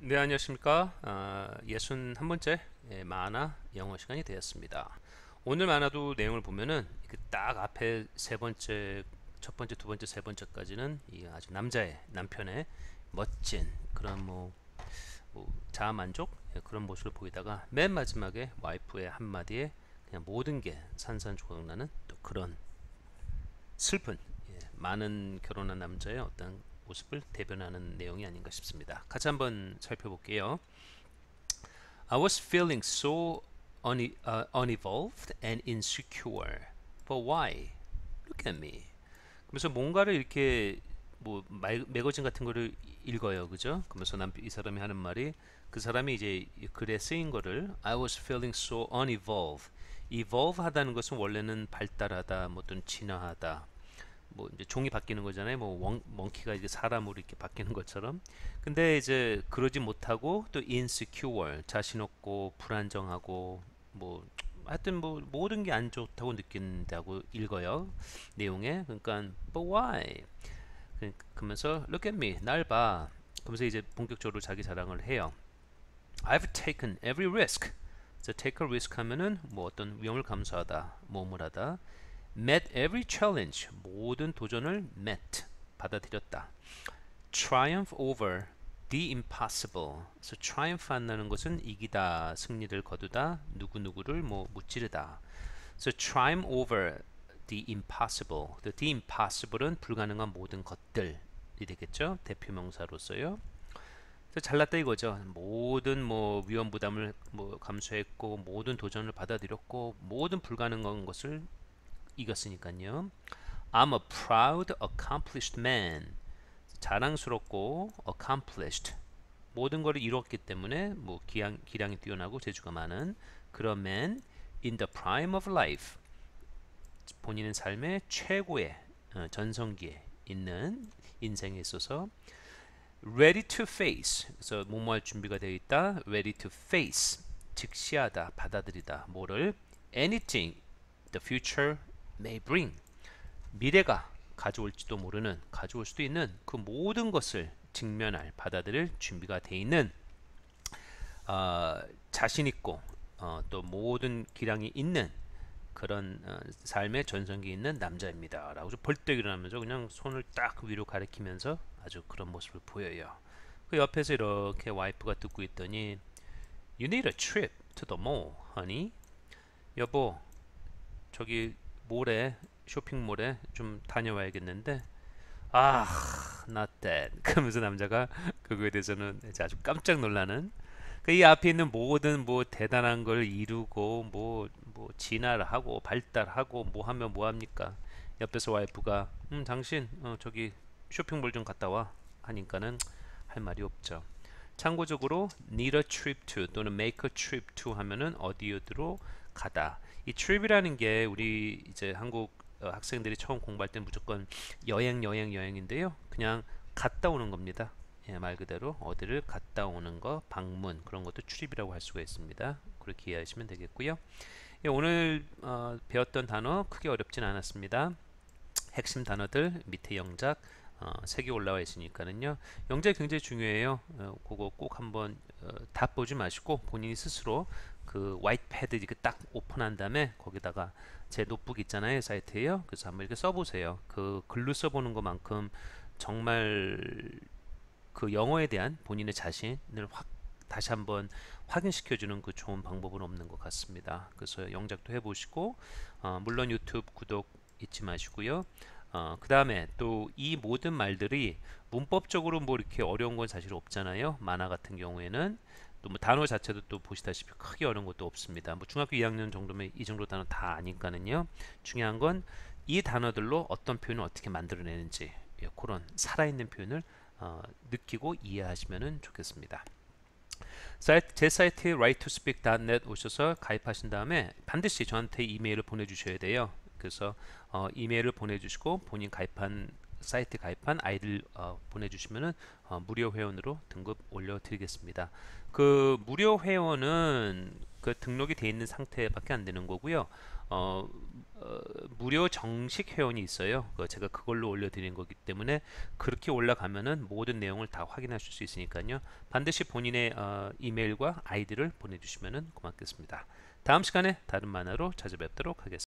네, 안녕하십니까. 61번째 만화 영어 시간이 되었습니다. 오늘 만화도 내용을 보면은 딱 앞에 세 번째, 첫 번째, 두 번째, 세 번째까지는 이 아주 남편의 멋진 그런 뭐 자아 만족 그런 모습을 보이다가 맨 마지막에 와이프의 한마디에 그냥 모든 게 산산조각나는 또 그런 슬픈 많은 결혼한 남자의 어떤 모습을 대변하는 내용이 아닌가 싶습니다. 같이 한번 살펴볼게요. I was feeling so unevolved and insecure. But why? Look at me. 그래서 뭔가를 이렇게 뭐 매거진 같은 거를 읽어요, 그죠? 그러면서 이 사람이 하는 말이 그 사람이 이제 글에 쓰인 거를 I was feeling so unevolved. evolve 하다는 것은 원래는 발달하다, 뭐 어떤 진화하다, 뭐 이제 종이 바뀌는 거잖아요. 뭐 멍키가 이제 사람으로 이렇게 바뀌는 것처럼. 근데 이제 그러지 못하고 또 insecure, 자신 없고 불안정하고 뭐 하여튼 뭐 모든 게 안 좋다고 느낀다고 읽어요. 내용에. 그러니까 but why? 그러면서 look at me, 날 봐. 그러면서 이제 본격적으로 자기 자랑을 해요. I've taken every risk. 그래서 take a risk 하면은 뭐 어떤 위험을 감수하다, 모험을 하다. met every challenge, 모든 도전을 met, 받아들였다. triumph over the impossible. 그래서 triumph 한다는 것은 이기다, 승리를 거두다, 누구누구를 뭐 무찌르다. 그래서 triumph over the impossible. the impossible은 불가능한 모든 것들이 되겠죠. 대표 명사로서요. 잘났다 이거죠. 모든 뭐 위험 부담을 뭐 감수했고 모든 도전을 받아들였고 모든 불가능한 것을 이겼으니까요. I'm a proud, accomplished man. 자랑스럽고 accomplished. 모든 것을 이뤘기 때문에 뭐 기량이 뛰어나고 재주가 많은 그런 man in the prime of life. 본인의 삶의 최고의 전성기에 있는 인생에 있어서 ready to face. 그래서 뭐뭐할 준비가 되어 있다. ready to face. 직시하다, 받아들이다. 뭐를 anything the future may bring. 미래가 가져올지도 모르는, 가져올 수도 있는 그 모든 것을 직면할, 받아들일 준비가 돼 있는 자신 있고 또 모든 기량이 있는 그런 삶의 전성기 있는 남자입니다. 라고 벌떡 일어나면서 그냥 손을 딱 위로 가리키면서 아주 그런 모습을 보여요. 그 옆에서 이렇게 와이프가 듣고 있더니 You need a trip to the mall, honey. 여보, 저기 몰에 쇼핑몰에 좀 다녀와야겠는데 아, not that. 그러면서 남자가 그거에 대해서는 이제 아주 깜짝 놀라는 이 앞에 있는 모든 뭐 대단한 걸 이루고 뭐 진화를 하고 발달하고 뭐 하면 뭐 합니까? 옆에서 와이프가 당신 저기 쇼핑몰 좀 갔다 와 하니까는 할 말이 없죠. 참고적으로 need a trip to 또는 make a trip to 하면은 어디로 가다. 이 trip이라는 게 우리 이제 한국 학생들이 처음 공부할 때는 무조건 여행인데요. 그냥 갔다 오는 겁니다. 예, 말 그대로 어디를 갔다 오는 거, 방문 그런 것도 출입이라고 할 수가 있습니다. 그렇게 이해하시면 되겠고요. 예, 오늘 배웠던 단어 크게 어렵진 않았습니다. 핵심 단어들 밑에 영작 3개 올라와 있으니까는요. 영작이 굉장히 중요해요. 그거 꼭 한번 다 보지 마시고 본인이 스스로 그 화이트 패드 이렇게 딱 오픈한 다음에 거기다가 제 노트북 있잖아요. 사이트에요. 그래서 한번 이렇게 써보세요. 그 글로 써보는 것만큼 정말 그 영어에 대한 본인의 자신을 다시 한번 확인시켜주는 그 좋은 방법은 없는 것 같습니다. 그래서 영작도 해보시고 물론 유튜브 구독 잊지 마시고요. 그 다음에 또 이 모든 말들이 문법적으로 뭐 이렇게 어려운 건 사실 없잖아요. 만화 같은 경우에는 또 뭐 단어 자체도 또 보시다시피 크게 어려운 것도 없습니다. 뭐 중학교 2학년 정도면 이 정도 단어 다 아니까는요. 중요한 건 이 단어들로 어떤 표현을 어떻게 만들어내는지 그런 살아있는 표현을 느끼고 이해하시면 좋겠습니다. 제 사이트 write2speak.net 오셔서 가입하신 다음에 반드시 저한테 이메일을 보내주셔야 돼요. 그래서 이메일을 보내주시고 본인 가입한 사이트 가입한 아이들 보내주시면은 무료 회원으로 등급 올려드리겠습니다. 그 무료 회원은 그 등록이 돼 있는 상태밖에 안 되는 거고요. 무료 정식 회원이 있어요. 제가 그걸로 올려드리는 거기 때문에 그렇게 올라가면은 모든 내용을 다 확인하실 수 있으니까요. 반드시 본인의 이메일과 아이디를 보내주시면 고맙겠습니다. 다음 시간에 다른 만화로 찾아뵙도록 하겠습니다.